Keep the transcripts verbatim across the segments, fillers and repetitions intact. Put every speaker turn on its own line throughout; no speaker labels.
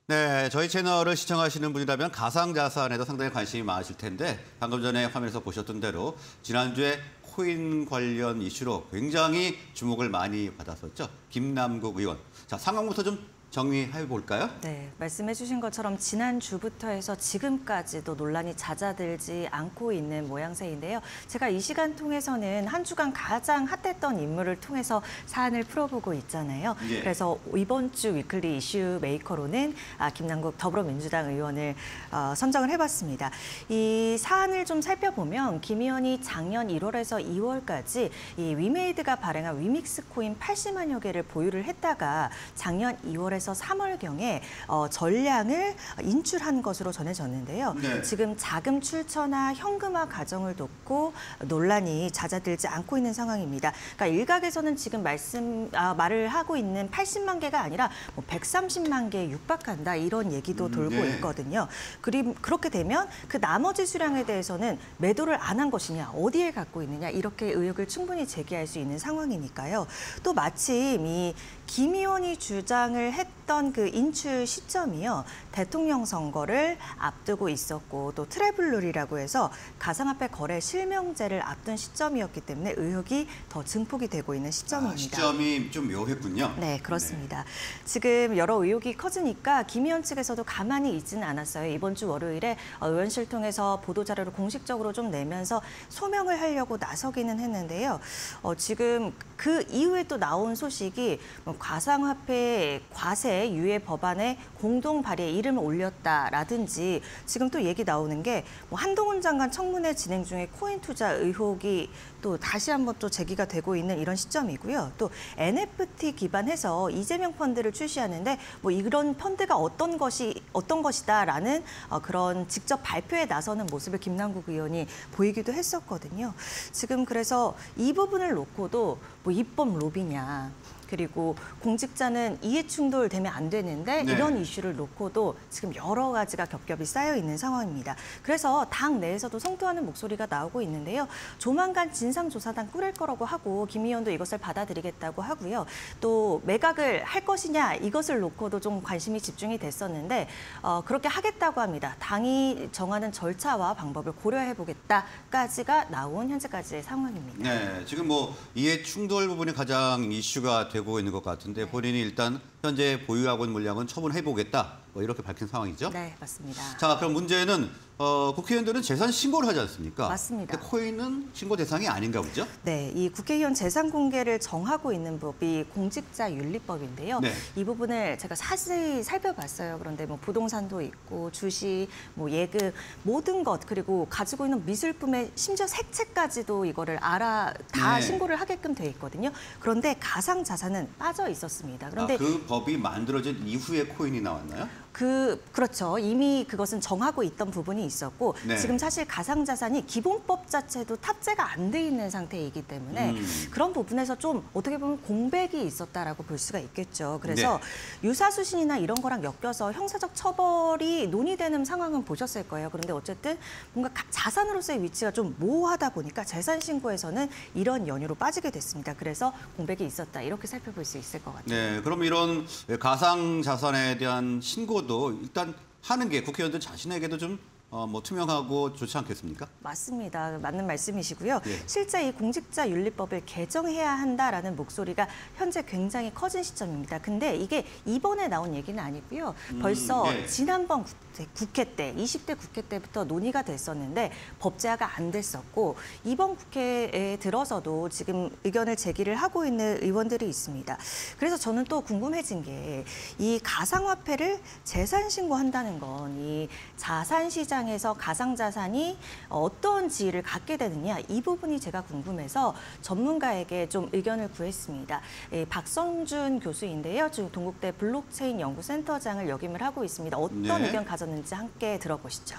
네, 저희 채널을 시청하시는 분이라면 가상자산에도 상당히 관심이 많으실 텐데 방금 전에 화면에서 보셨던 대로 지난주에 코인 관련 이슈로 굉장히 주목을 많이 받았었죠. 김남국 의원. 자, 상황부터 좀 정리해 볼까요?
네, 말씀해 주신 것처럼 지난주부터 해서 지금까지도 논란이 잦아들지 않고 있는 모양새인데요. 제가 이 시간 통해서는 한 주간 가장 핫했던 인물을 통해서 사안을 풀어보고 있잖아요.
예.
그래서 이번 주 위클리 이슈 메이커로는 아, 김남국 더불어민주당 의원을 어, 선정을 해봤습니다. 이 사안을 좀 살펴보면 김 의원이 작년 일월에서 이월까지 이 위메이드가 발행한 위믹스 코인 팔십만여 개를 보유를 했다가 작년 이월에 에서 삼월경에 어, 전량을 인출한 것으로 전해졌는데요.
네.
지금 자금 출처나 현금화 과정을 돕고 논란이 잦아들지 않고 있는 상황입니다. 그러니까 일각에서는 지금 말씀 아, 말을 하고 있는 팔십만 개가 아니라 뭐 백삼십만 개에 육박한다 이런 얘기도
음,
돌고
네.
있거든요. 그리, 그렇게 되면 그 나머지 수량에 대해서는 매도를 안 한 것이냐, 어디에 갖고 있느냐 이렇게 의혹을 충분히 제기할 수 있는 상황이니까요. 또 마침 이 김 의원이 주장을 했던 그 인출 시점이요. 대통령 선거를 앞두고 있었고 또 트래블룰이라고 해서 가상화폐 거래 실명제를 앞둔 시점이었기 때문에 의혹이 더 증폭이 되고 있는 시점입니다.
아, 시점이 좀 묘했군요.
네, 그렇습니다. 네. 지금 여러 의혹이 커지니까 김 의원 측에서도 가만히 있지는 않았어요. 이번 주 월요일에 의원실 통해서 보도자료를 공식적으로 좀 내면서 소명을 하려고 나서기는 했는데요. 어, 지금 그 이후에 또 나온 소식이 뭐 가상화폐 과세 유예 법안에 공동 발의에 이름을 올렸다라든지 지금 또 얘기 나오는 게 뭐 한동훈 장관 청문회 진행 중에 코인 투자 의혹이 또 다시 한번 또 제기가 되고 있는 이런 시점이고요. 또 엔에프티 기반해서 이재명 펀드를 출시하는데 뭐 이런 펀드가 어떤 것이 어떤 것이다라는 어, 그런 직접 발표에 나서는 모습을 김남국 의원이 보이기도 했었거든요. 지금 그래서 이 부분을 놓고도 뭐 입법 로비냐. 그리고 공직자는 이해충돌 되면 안 되는데
네.
이런 이슈를 놓고도 지금 여러 가지가 겹겹이 쌓여 있는 상황입니다. 그래서 당 내에서도 성토하는 목소리가 나오고 있는데요. 조만간 진상조사단 꾸릴 거라고 하고 김 의원도 이것을 받아들이겠다고 하고요. 또 매각을 할 것이냐 이것을 놓고도 좀 관심이 집중이 됐었는데 어, 그렇게 하겠다고 합니다. 당이 정하는 절차와 방법을 고려해보겠다까지가 나온 현재까지의 상황입니다.
네, 지금 뭐 이해 충돌 부분이 가장 이슈가 되고 있는 것 같은데 본인이 일단 현재 보유하고 있는 물량은 처분해보겠다 뭐 이렇게 밝힌 상황이죠?
네, 맞습니다.
자, 그럼 문제는 어, 국회의원들은 재산 신고를 하지 않습니까?
맞습니다.
근데 코인은 신고 대상이 아닌가 보죠?
네, 이 국회의원 재산 공개를 정하고 있는 법이 공직자윤리법인데요.
네.
이 부분을 제가 자세히 살펴봤어요. 그런데 뭐 부동산도 있고 주식, 뭐 예금 모든 것 그리고 가지고 있는 미술품의 심지어 색채까지도 이거를 알아 다
네.
신고를 하게끔 돼 있거든요. 그런데 가상 자산은 빠져 있었습니다. 그런데
아, 그 법이 만들어진 이후에 코인이 나왔나요?
그 그렇죠. 이미 그것은 정하고 있던 부분이 있었고
네.
지금 사실 가상자산이 기본법 자체도 탑재가 안 돼 있는 상태이기 때문에
음.
그런 부분에서 좀 어떻게 보면 공백이 있었다라고 볼 수가 있겠죠. 그래서
네.
유사수신이나 이런 거랑 엮여서 형사적 처벌이 논의되는 상황은 보셨을 거예요. 그런데 어쨌든 뭔가 자산으로서의 위치가 좀 모호하다 보니까 재산 신고에서는 이런 연유로 빠지게 됐습니다. 그래서 공백이 있었다 이렇게 살펴볼 수 있을 것 같아요.
네, 그럼 이런 가상 자산에 대한 신고도 일단 하는 게 국회의원들 자신에게도 좀 어, 뭐 투명하고 좋지 않겠습니까?
맞습니다. 맞는 말씀이시고요.
예.
실제 이 공직자윤리법을 개정해야 한다라는 목소리가 현재 굉장히 커진 시점입니다. 근데 이게 이번에 나온 얘기는 아니고요.
음,
벌써
예.
지난번 국회 때, 이십 대 국회 때부터 논의가 됐었는데 법제화가 안 됐었고 이번 국회에 들어서도 지금 의견을 제기를 하고 있는 의원들이 있습니다. 그래서 저는 또 궁금해진 게 이 가상화폐를 재산 신고한다는 건 이 자산시장 에서 가상자산이 어떤 지위를 갖게 되느냐 이 부분이 제가 궁금해서 전문가에게 좀 의견을 구했습니다. 예, 박성준 교수인데요. 지금 동국대 블록체인 연구센터장을 역임을 하고 있습니다. 어떤
네.
의견 가졌는지 함께 들어보시죠.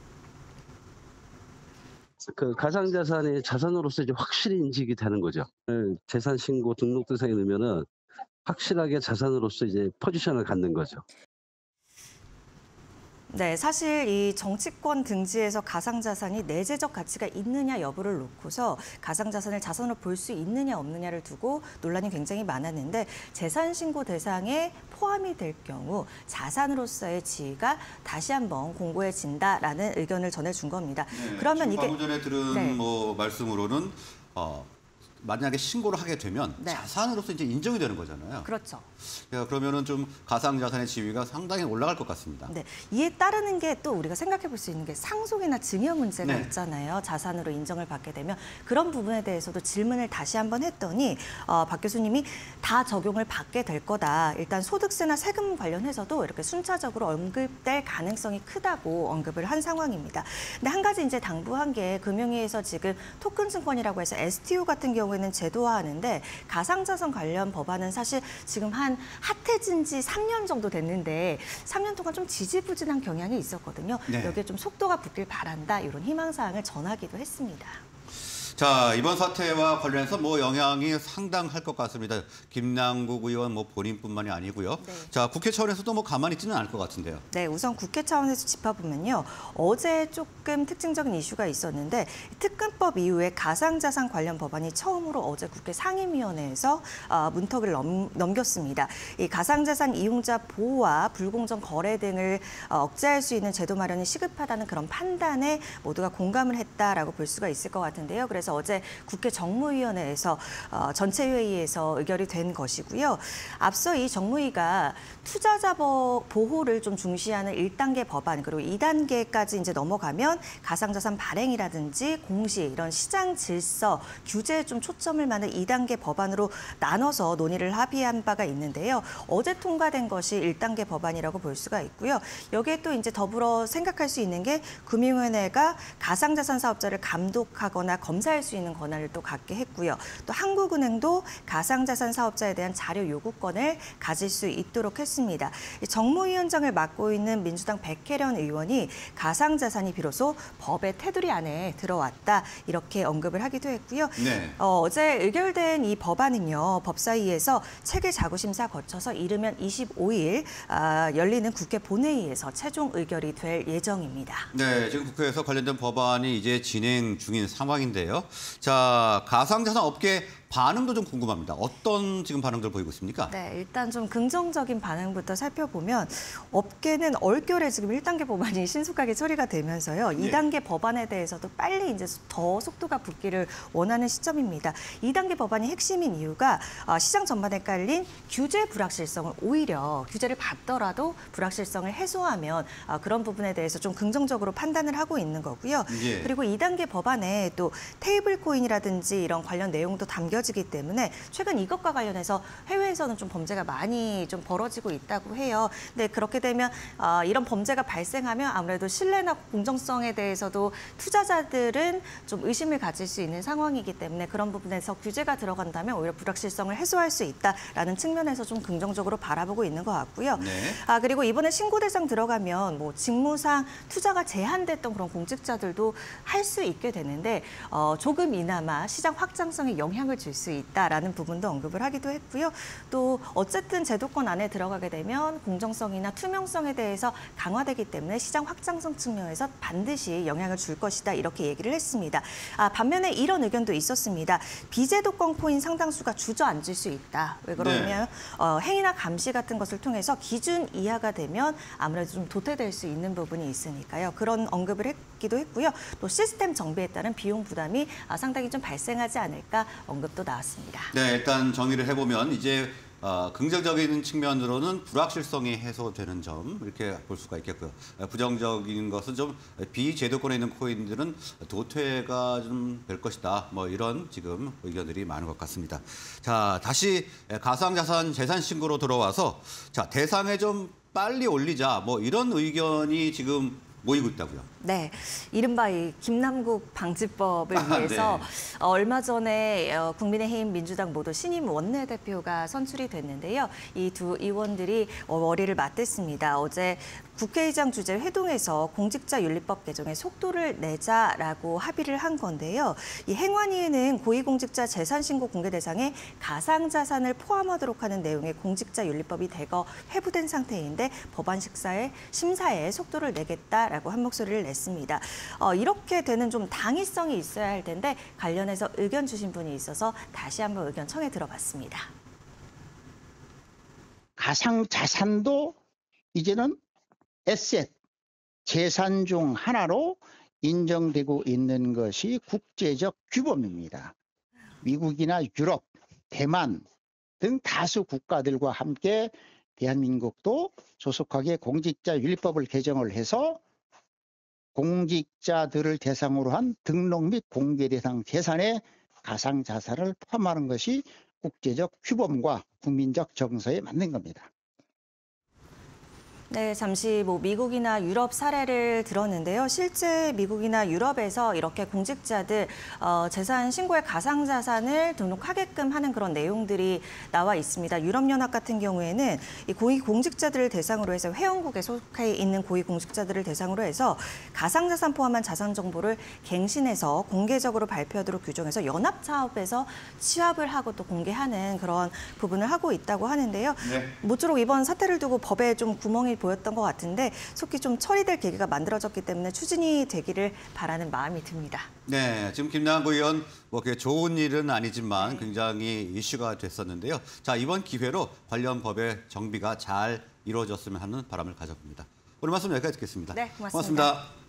그 가상자산이 자산으로서 이제 확실히 인식이 되는 거죠. 재산 신고 등록 대상에 넣으면은 확실하게 자산으로서 이제 포지션을 갖는 거죠.
네, 사실 이 정치권 등지에서 가상자산이 내재적 가치가 있느냐 여부를 놓고서 가상자산을 자산으로 볼 수 있느냐 없느냐를 두고 논란이 굉장히 많았는데 재산신고 대상에 포함이 될 경우 자산으로서의 지위가 다시 한번 공고해진다라는 의견을 전해준 겁니다.
네,
그러면
지금
이게
방금 전에 들은
네.
뭐 말씀으로는 어, 만약에 신고를 하게 되면
네.
자산으로서 이제 인정이 되는 거잖아요.
그렇죠.
야, 그러면은 좀 가상자산의 지위가 상당히 올라갈 것 같습니다.
네, 이에 따르는 게 또 우리가 생각해 볼 수 있는 게 상속이나 증여 문제가
네.
있잖아요. 자산으로 인정을 받게 되면 그런 부분에 대해서도 질문을 다시 한번 했더니 어, 박 교수님이 다 적용을 받게 될 거다. 일단 소득세나 세금 관련해서도 이렇게 순차적으로 언급될 가능성이 크다고 언급을 한 상황입니다. 근데 한 가지 이제 당부한 게 금융위에서 지금 토큰 증권이라고 해서 에스티오 같은 경우에는 제도화하는데 가상자산 관련 법안은 사실 지금 한 핫해진 지 삼 년 정도 됐는데 삼 년 동안 좀 지지부진한 경향이 있었거든요.
네.
여기에 좀 속도가 붙길 바란다. 이런 희망사항을 전하기도 했습니다.
자, 이번 사태와 관련해서 뭐 영향이 상당할 것 같습니다. 김남국 의원 뭐 본인뿐만이 아니고요.
네.
자, 국회 차원에서도 뭐 가만히 있지는 않을 것 같은데요.
네, 우선 국회 차원에서 짚어보면요. 어제 조금 특징적인 이슈가 있었는데 특근법 이후에 가상자산 관련 법안이 처음으로 어제 국회 상임위원회에서 어, 문턱을 넘, 넘겼습니다. 이 가상자산 이용자 보호와 불공정 거래 등을 어, 억제할 수 있는 제도 마련이 시급하다는 그런 판단에 모두가 공감을 했다라고 볼 수가 있을 것 같은데요. 그래서 어제 국회 정무위원회에서 어, 전체 회의에서 의결이 된 것이고요. 앞서 이 정무위가 투자자 보호를 좀 중시하는 일 단계 법안 그리고 이 단계까지 이제 넘어가면 가상자산 발행이라든지 공시 이런 시장 질서 규제에 좀 초점을 맞는 이 단계 법안으로 나눠서 논의를 합의한 바가 있는데요. 어제 통과된 것이 일 단계 법안이라고 볼 수가 있고요. 여기에 또 이제 더불어 생각할 수 있는 게 금융위원회가 가상자산 사업자를 감독하거나 검사할 수 있는 권한을 또 갖게 했고요. 또 한국은행도 가상자산 사업자에 대한 자료 요구권을 가질 수 있도록 했습니다. 정무위원장을 맡고 있는 민주당 백혜련 의원이 가상자산이 비로소 법의 테두리 안에 들어왔다 이렇게 언급을 하기도 했고요.
네.
어, 어제 의결된 이 법안은요. 법사위에서 체계 자구심사 거쳐서 이르면 이십오 일 아, 열리는 국회 본회의에서 최종 의결이 될 예정입니다.
네, 지금 국회에서 관련된 법안이 이제 진행 중인 상황인데요. 자, 가상자산 업계 반응도 좀 궁금합니다. 어떤 지금 반응들 보이고 있습니까?
네, 일단 좀 긍정적인 반응부터 살펴보면 업계는 얼결에 지금 일 단계 법안이 신속하게 처리가 되면서요.
네.
이 단계 법안에 대해서도 빨리 이제 더 속도가 붙기를 원하는 시점입니다. 이 단계 법안이 핵심인 이유가 시장 전반에 깔린 규제 불확실성을 오히려 규제를 받더라도 불확실성을 해소하면 그런 부분에 대해서 좀 긍정적으로 판단을 하고 있는 거고요.
예.
그리고 이 단계 법안에 또 테이블 코인이라든지 이런 관련 내용도 담겨 지기 때문에 최근 이것과 관련해서 해외에서는 좀 범죄가 많이 좀 벌어지고 있다고 해요. 근데 그렇게 되면 어, 이런 범죄가 발생하면 아무래도 신뢰나 공정성에 대해서도 투자자들은 좀 의심을 가질 수 있는 상황이기 때문에 그런 부분에서 규제가 들어간다면 오히려 불확실성을 해소할 수 있다라는 측면에서 좀 긍정적으로 바라보고 있는 것 같고요.
네.
아 그리고 이번에 신고 대상 들어가면 뭐 직무상 투자가 제한됐던 그런 공직자들도 할 수 있게 되는데 어, 조금이나마 시장 확장성에 영향을 줄 수 있다라는 부분도 언급을 하기도 했고요. 또 어쨌든 제도권 안에 들어가게 되면 공정성이나 투명성에 대해서 강화되기 때문에 시장 확장성 측면에서 반드시 영향을 줄 것이다 이렇게 얘기를 했습니다. 아, 반면에 이런 의견도 있었습니다. 비제도권 코인 상당수가 주저앉을 수 있다. 왜 그러냐면
네.
어, 행위나 감시 같은 것을 통해서 기준 이하가 되면 아무래도 좀 도태될 수 있는 부분이 있으니까요. 그런 언급을 했기도 했고요. 또 시스템 정비에 따른 비용 부담이 아, 상당히 좀 발생하지 않을까 언급도 나왔습니다.
네, 일단 정리를 해보면 이제 어, 긍정적인 측면으로는 불확실성이 해소되는 점 이렇게 볼 수가 있겠고요. 부정적인 것은 좀 비제도권에 있는 코인들은 도태가 좀 될 것이다. 뭐 이런 지금 의견들이 많은 것 같습니다. 자, 다시 가상자산 재산 신고로 들어와서 자 대상에 좀 빨리 올리자 뭐 이런 의견이 지금 모이고 있다고요.
네, 이른바 이 김남국 방지법을
아,
위해서
네.
어, 얼마 전에 어, 국민의힘, 민주당 모두 신임 원내대표가 선출이 됐는데요. 이 두 의원들이 어, 머리를 맞댔습니다. 어제 국회의장 주재 회동에서 공직자윤리법 개정에 속도를 내자라고 합의를 한 건데요. 이 행안위에는 고위공직자 재산신고 공개 대상에 가상자산을 포함하도록 하는 내용의 공직자윤리법이 대거 회부된 상태인데 법안 식사에 심사에 속도를 내겠다라고 한 목소리를 냈습니다. 어, 이렇게 되는 좀 당위성이 있어야 할 텐데 관련해서 의견 주신 분이 있어서 다시 한번 의견 청해 들어봤습니다.
가상자산도 이제는 에셋, 재산 중 하나로 인정되고 있는 것이 국제적 규범입니다. 미국이나 유럽, 대만 등 다수 국가들과 함께 대한민국도 조속하게 공직자윤리법을 개정을 해서 공직자들을 대상으로 한 등록 및 공개 대상 재산에 가상자산을 포함하는 것이 국제적 규범과 국민적 정서에 맞는 겁니다.
네, 잠시 뭐 미국이나 유럽 사례를 들었는데요. 실제 미국이나 유럽에서 이렇게 공직자들 어, 재산 신고에 가상자산을 등록하게끔 하는 그런 내용들이 나와 있습니다. 유럽연합 같은 경우에는 이 고위공직자들을 대상으로 해서 회원국에 속해 있는 고위공직자들을 대상으로 해서 가상자산 포함한 자산 정보를 갱신해서 공개적으로 발표하도록 규정해서 연합사업에서 취합을 하고 또 공개하는 그런 부분을 하고 있다고 하는데요.
네.
모쪼록 이번 사태를 두고 법에 좀 구멍이 보였던 것 같은데 속히 좀 처리될 계기가 만들어졌기 때문에 추진이 되기를 바라는 마음이 듭니다.
네, 지금 김남국 의원 뭐 그게 좋은 일은 아니지만 굉장히 이슈가 됐었는데요. 자, 이번 기회로 관련 법의 정비가 잘 이루어졌으면 하는 바람을 가져봅니다. 오늘 말씀 여기까지 듣겠습니다.
네, 고맙습니다.
고맙습니다.